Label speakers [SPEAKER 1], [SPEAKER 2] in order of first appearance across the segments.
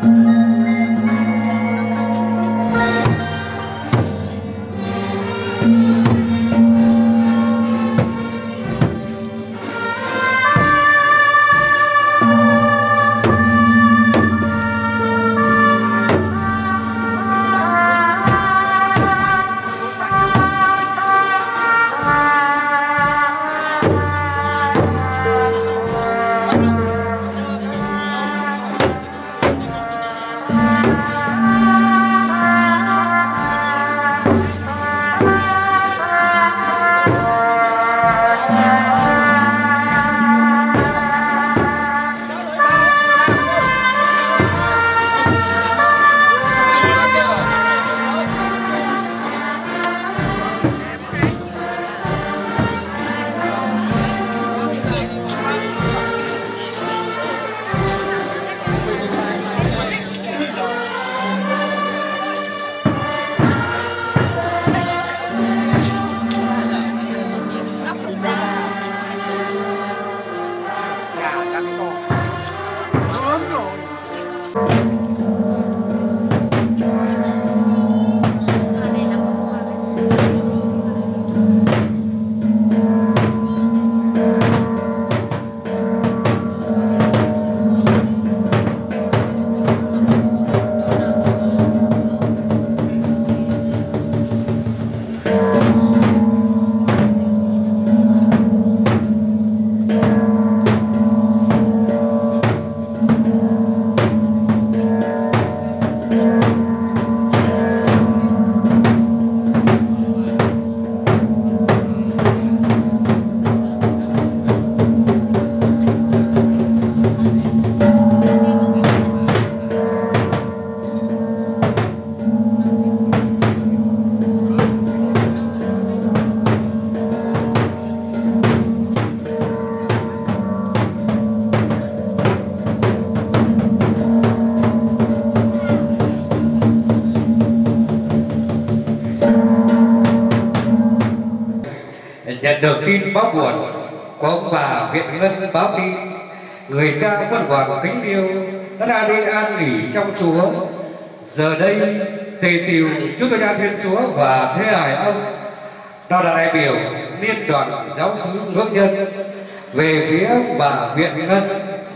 [SPEAKER 1] Nhận được tin báo buồn của ông bà Viện Ngân báo tin người cha quân hoàng kính yêu đã ra đi an nghỉ trong Chúa. Giờ đây tề tiều Chúa Tôi Cha Thiên Chúa và thế hải ông đã là đại biểu liên đoàn giáo xứ Ngưỡng Nhân về phía bà Viện Ngân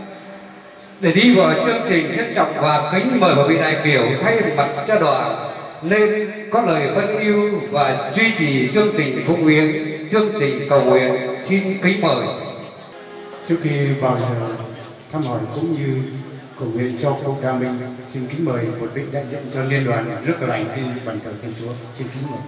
[SPEAKER 1] để đi vào chương trình trân trọng và kính mời một vị đại biểu thay mặt cho đoàn nên có lời phân ưu và duy trì chương trình phụng viếng, chương trình cầu nguyện. Xin kính mời.
[SPEAKER 2] Trước khi vào giờ thăm hỏi cũng như cầu nguyện cho cô Đa Minh, xin kính mời một vị đại diện cho liên đoàn rước cờ ảnh tin bàn thờ Thiên Chúa. Xin kính mời.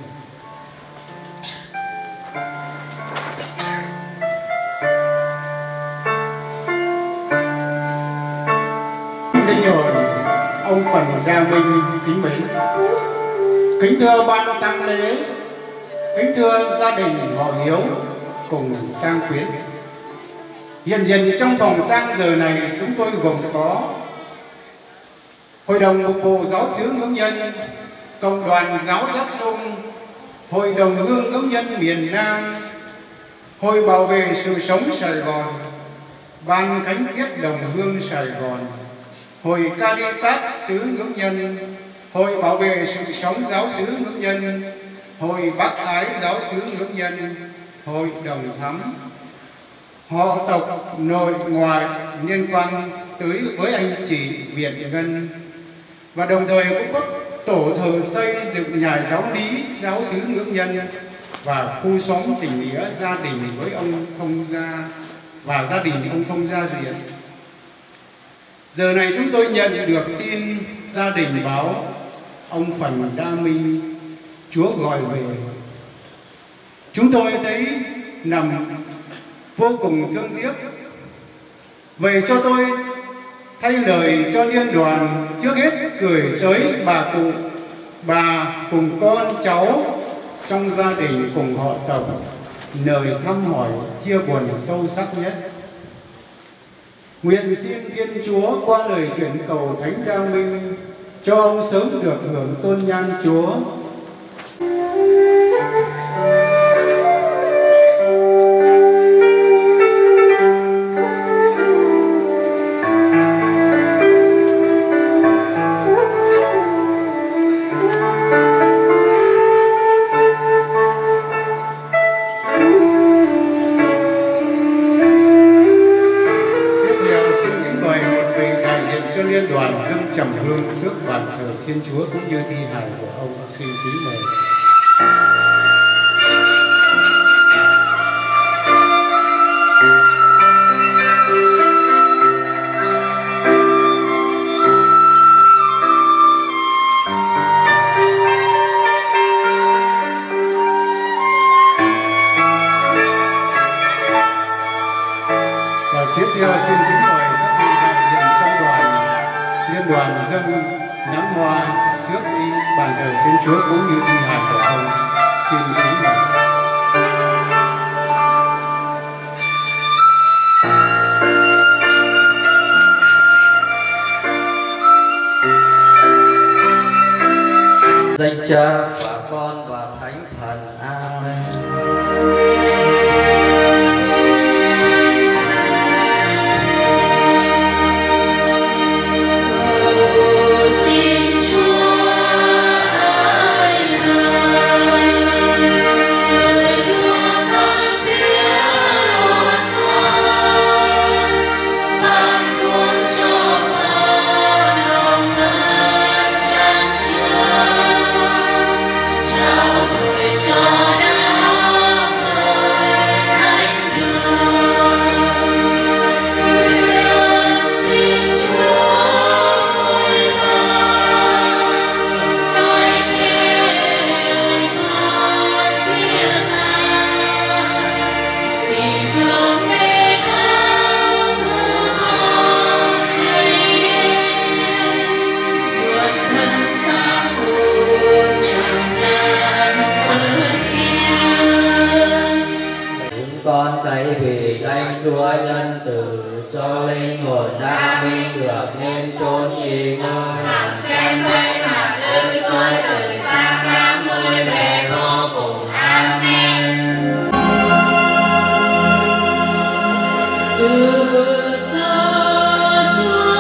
[SPEAKER 2] Linh hồn ông Phần Đa Minh kính mến, kính thưa ban tang lễ, kính thưa gia đình họ Hiếu cùng tang quyến. Hiện diện trong phòng tang giờ này chúng tôi gồm có Hội đồng Mục vụ Giáo xứ Ngưỡng Nhân, Cộng đoàn Giáo giác Trung, Hội đồng Hương Ngưỡng Nhân miền Nam, Hội Bảo vệ sự sống Sài Gòn, Ban Khánh Tiết Đồng Hương Sài Gòn, Hội Caritas xứ Ngưỡng Nhân, Hội Bảo vệ sự sống Giáo xứ Ngưỡng Nhân, Hội Bác Ái Giáo xứ Ngưỡng Nhân, Hội đồng thắm, họ tộc nội ngoại liên quan tới với anh chị Viện Ngân, và đồng thời cũng có tổ thờ xây dựng nhà giáo lý Giáo xứ Ngưỡng Nhân và khu xóm tình nghĩa gia đình với ông Thông Gia và gia đình ông Thông Gia Duyệt. Giờ này chúng tôi nhận được tin gia đình báo ông Phần Đa Minh Chúa gọi về. Chúng tôi thấy nằm vô cùng thương tiếc. Vậy cho tôi thay lời cho liên đoàn trước hết gửi tới bà cụ, bà cùng con cháu trong gia đình cùng họ tộc lời thăm hỏi chia buồn sâu sắc nhất. Nguyện xin Thiên Chúa qua lời chuyển cầu Thánh Đa Minh cho ông sớm được hưởng tôn nhan Chúa. cho liên đoàn dâng trầm hương trước bàn thờ Thiên Chúa cũng như thi hài của ông. Xin kính mời. Tiếp theo xin kính mời các vị đại diện trong liên đoàn dâng nhắm hoa trước bàn thờ Thiên Chúa cũng như thi hài của ông. Xin kính mời.
[SPEAKER 3] Danh Cha và Con và Thánh Thần. Amen. Con cậy vì danh Chúa nhân từ cho linh hồn đa minh được nên chốn nghỉ ngơi.
[SPEAKER 4] Hằng xem đây mặt Đức Chúa trời sang năm vui vẻ vô cùng. Amen. Từ xa Chúa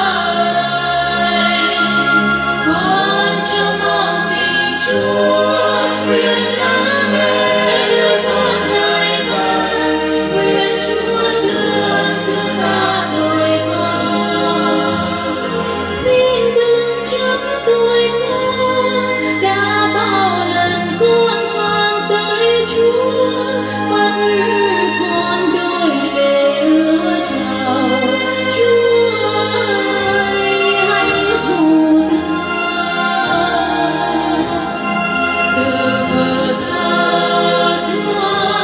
[SPEAKER 4] ơi, con trông mong tình Chúa nguyện lắng nghe lời con nay và nguyện Chúa thương thương tha tội con. Xin đừng trách tội con đã bao lần con mang tới Chúa vẫn còn đôi lệ ứa trào. Chúa ơi hãy dù từ bờ xa Chúa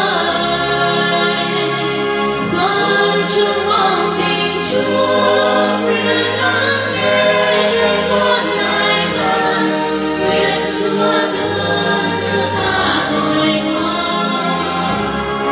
[SPEAKER 4] ơi, con trông mong tình Chúa nguyện lắng nghe lời con nay và nguyện Chúa thương tha tội con.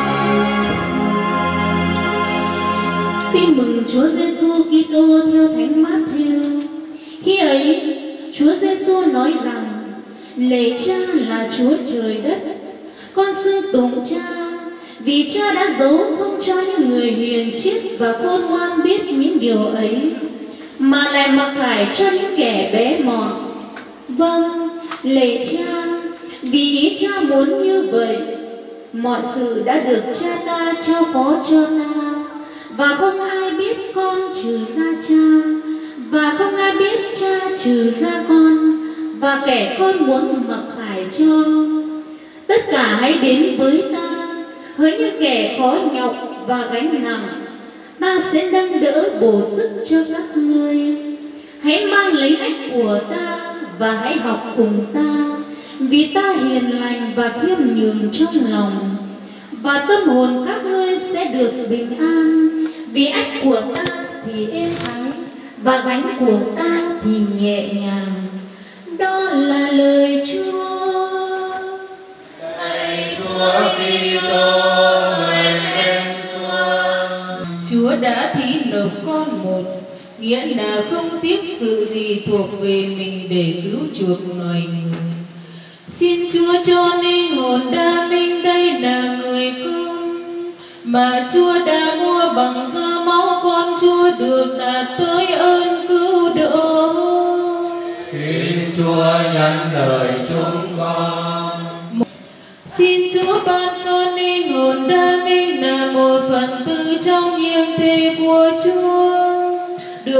[SPEAKER 5] Tin mừng Chúa Giêsu Kitô theo Thánh Mát-theo. Khi ấy, Chúa Giêsu nói rằng: Lạy Cha là Chúa trời đất, con xưng tụng Cha, vì Cha đã giấu không cho những người hiền triết và khôn ngoan biết những điều ấy, mà lại mặc khải cho những kẻ bé mọn. Vâng, lạy Cha, vì ý Cha muốn như vậy, mọi sự đã được Cha ta trao phó cho ta, và không ai biết con trừ ra Cha, và không ai biết Cha trừ ra con, và kẻ con muốn mặc khải cho. Tất cả hãy đến với ta, hỡi những kẻ khó nhọc và gánh nặng, ta sẽ nâng đỡ bổ sức cho các ngươi. Hãy mang lấy ách của ta và hãy học cùng ta, vì ta hiền lành và khiêm nhường trong lòng, và tâm hồn các ngươi sẽ được bình an. Vì ách của ta thì êm ái, và gánh của ta thì nhẹ nhàng. Đó là lời Chúa.
[SPEAKER 4] Lạy Chúa Kitô, người em
[SPEAKER 6] Chúa đã thí nộp con một, nghĩa là không tiếc sự gì thuộc về mình để cứu chuộc loài người. Xin Chúa cho linh hồn đa minh đây là người con mà Chúa đã mua bằng da máu con Chúa được là tới ơn cứu độ.
[SPEAKER 3] Xin Chúa nhân lời chúng con.
[SPEAKER 6] Xin Chúa ban con linh hồn đa minh là một phần tư trong nhiệm thế của Chúa, được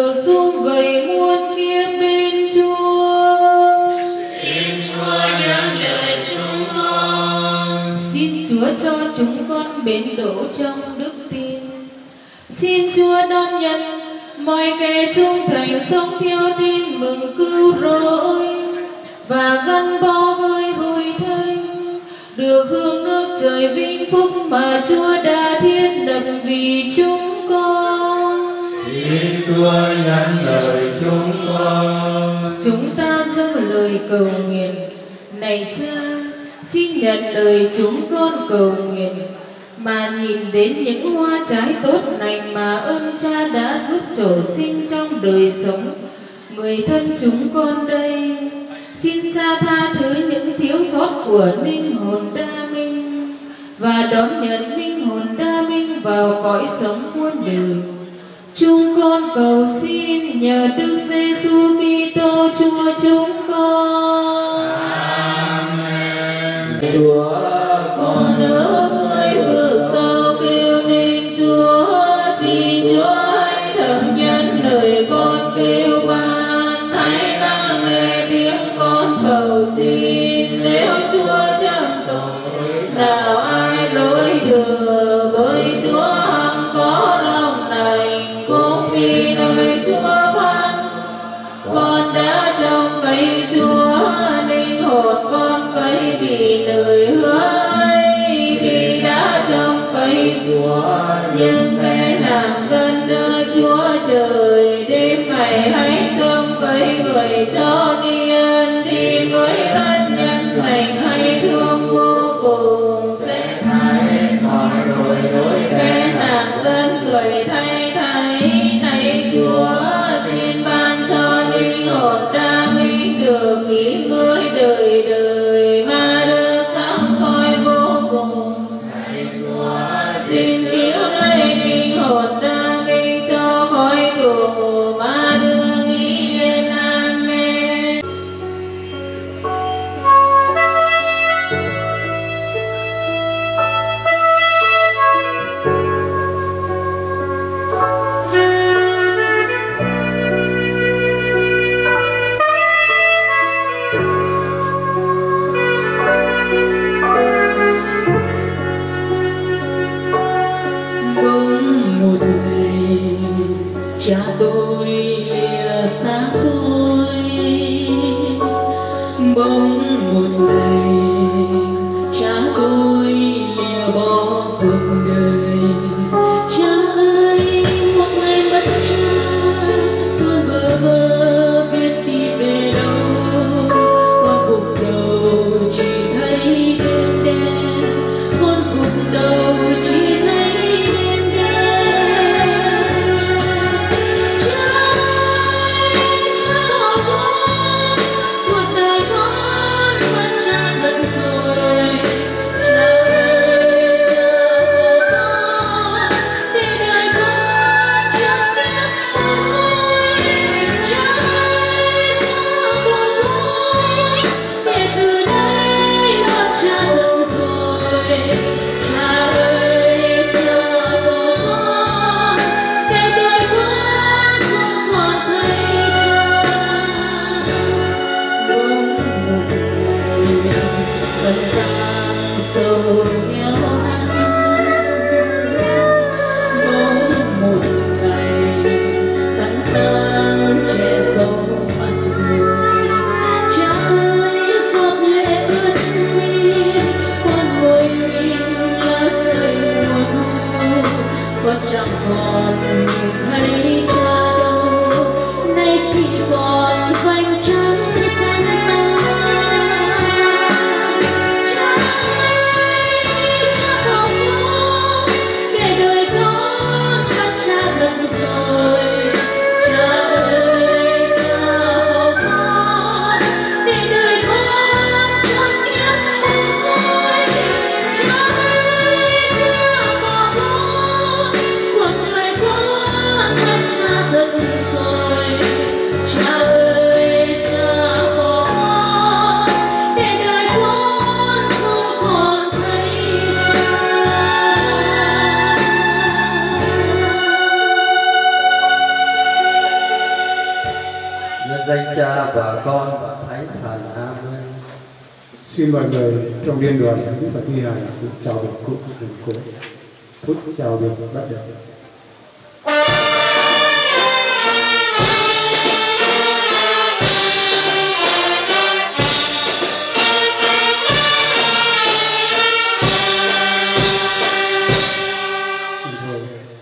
[SPEAKER 6] được sum vầy muôn kiếp bên Chúa.
[SPEAKER 4] Xin Chúa nhớ lời chúng con.
[SPEAKER 6] Xin Chúa cho chúng con bền đổ trong đức tin. Xin Chúa đón nhận mọi kẻ trung thành sống theo tin mừng cứu rỗi và gắn bó với hội thánh, được hưởng nước trời vinh phúc mà Chúa đã thiết lập vì chúng con.
[SPEAKER 3] Xin Chúa nhận lời chúng con.
[SPEAKER 6] Chúng ta dâng lời cầu nguyện. Này Cha, xin nhận lời chúng con cầu nguyện, mà nhìn đến những hoa trái tốt lành mà ơn Cha đã giúp trổ sinh trong đời sống người thân chúng con đây. Xin Cha tha thứ những thiếu sót của linh hồn đa minh và đón nhận linh hồn đa minh vào cõi sống muôn đời. Chúng con cầu xin nhờ Đức Giêsu Kitô Chúa chúng con.
[SPEAKER 3] Amen. Chúa
[SPEAKER 6] Con ở dưới vực sâu kêu nên Chúa, xin Chúa hãy thầm nhân lời con kêu van, hãy lắng nghe tiếng con cầu xin. Nếu Chúa trầm tội, nào ai lối thừa với Chúa hằng có lòng lành, cũng vì lời Chúa phán. Con đã trông cậy Chúa, linh hồn con cậy vì lời hứa ấy. Khi đã trông cậy Chúa, nhưng kẻ làm dân nơi Chúa trời, đêm ngày hãy trông cậy người cho niên, thì người thân nhân lành hay thương vô cùng sẽ thay mọi tội lỗi. Kẻ làm dân người thay thay, này Chúa xin ban cho linh hồn đa minh được nghỉ ngơi đời đời mà được sáng soi vô cùng. Này Chúa xin cứu lấy linh hồn đa minh cho khỏi tù ngụ mà được nghỉ yên. Amen.
[SPEAKER 3] Cha và Con và Thánh Thần. Amen.
[SPEAKER 2] Xin mời người trong liên đoàn và thi hài chào được cụ, phút chào được bắt đầu.